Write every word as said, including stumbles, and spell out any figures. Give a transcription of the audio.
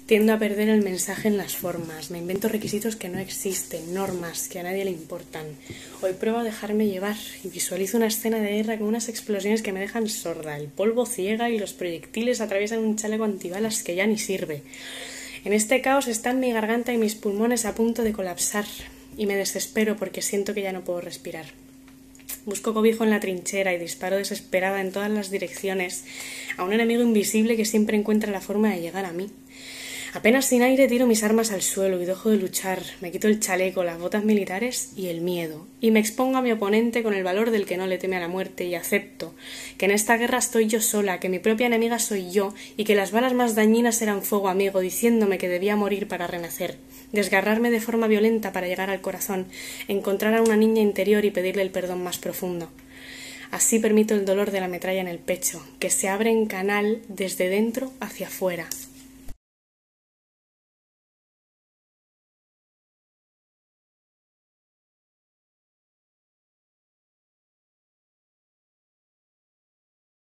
Tiendo a perder el mensaje en las formas, me invento requisitos que no existen, normas que a nadie le importan. Hoy pruebo a dejarme llevar y visualizo una escena de guerra con unas explosiones que me dejan sorda, el polvo ciega y los proyectiles atraviesan un chaleco antibalas que ya ni sirve. En este caos están mi garganta y mis pulmones a punto de colapsar y me desespero porque siento que ya no puedo respirar. Busco cobijo en la trinchera y disparo desesperada en todas las direcciones a un enemigo invisible que siempre encuentra la forma de llegar a mí. Apenas sin aire tiro mis armas al suelo y dejo de luchar, me quito el chaleco, las botas militares y el miedo, y me expongo a mi oponente con el valor del que no le teme a la muerte y acepto que en esta guerra estoy yo sola, que mi propia enemiga soy yo y que las balas más dañinas eran fuego amigo, diciéndome que debía morir para renacer, desgarrarme de forma violenta para llegar al corazón, encontrar a una niña interior y pedirle el perdón más profundo. Así permito el dolor de la metralla en el pecho, que se abre en canal desde dentro hacia afuera.